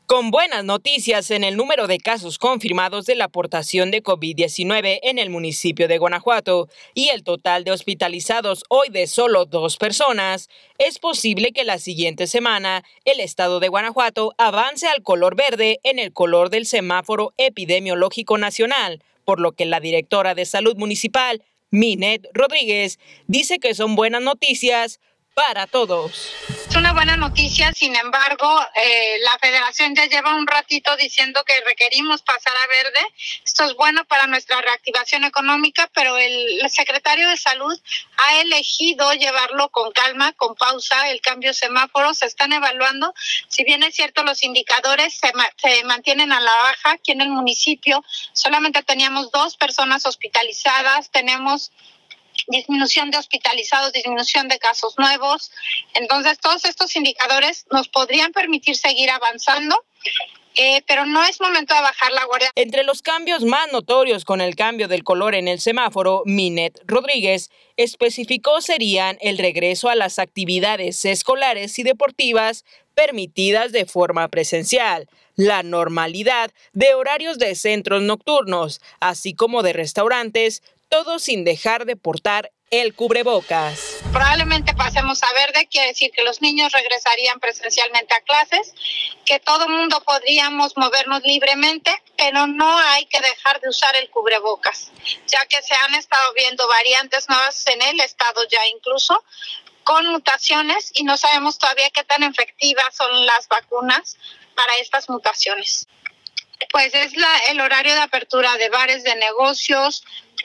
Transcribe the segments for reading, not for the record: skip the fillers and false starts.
Con buenas noticias en el número de casos confirmados de la aportación de COVID-19 en el municipio de Guanajuato y el total de hospitalizados hoy de solo 2 personas, es posible que la siguiente semana el estado de Guanajuato avance al color verde en el color del semáforo epidemiológico nacional, por lo que la directora de Salud Municipal, Minet Rodríguez, dice que son buenas noticias para todos. Es una buena noticia, sin embargo, la federación ya lleva un ratito diciendo que requerimos pasar a verde. Esto es bueno para nuestra reactivación económica, pero el secretario de Salud ha elegido llevarlo con calma, con pausa, el cambio de semáforo. Se están evaluando. Si bien es cierto, los indicadores se mantienen a la baja. Aquí en el municipio solamente teníamos 2 personas hospitalizadas, tenemos disminución de hospitalizados, disminución de casos nuevos. Entonces, todos estos indicadores nos podrían permitir seguir avanzando, pero no es momento de bajar la guardia. Entre los cambios más notorios con el cambio del color en el semáforo, Minet Rodríguez especificó serían el regreso a las actividades escolares y deportivas permitidas de forma presencial, la normalidad de horarios de centros nocturnos, así como de restaurantes, todo sin dejar de portar el cubrebocas. Probablemente pasemos a verde, quiere decir que los niños regresarían presencialmente a clases, que todo mundo podríamos movernos libremente, pero no hay que dejar de usar el cubrebocas, ya que se han estado viendo variantes nuevas en el estado ya incluso, con mutaciones, y no sabemos todavía qué tan efectivas son las vacunas para estas mutaciones. Pues es el horario de apertura de bares, de negocios,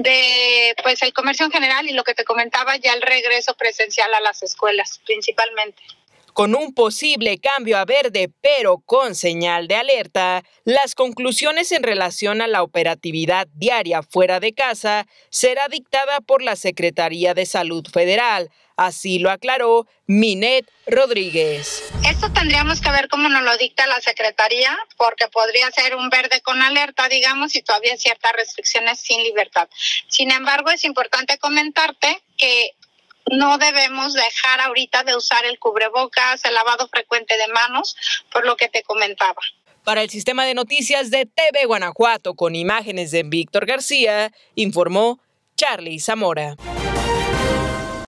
de el comercio en general, y lo que te comentaba, ya el regreso presencial a las escuelas principalmente. Con un posible cambio a verde, pero con señal de alerta, las conclusiones en relación a la operatividad diaria fuera de casa será dictada por la Secretaría de Salud Federal. Así lo aclaró Minet Rodríguez. Esto tendríamos que ver cómo nos lo dicta la Secretaría, porque podría ser un verde con alerta, digamos, y todavía ciertas restricciones sin libertad. Sin embargo, es importante comentarte que no debemos dejar ahorita de usar el cubrebocas, el lavado frecuente de manos, por lo que te comentaba. Para el sistema de noticias de TV Guanajuato, con imágenes de Víctor García, informó Charly Zamora.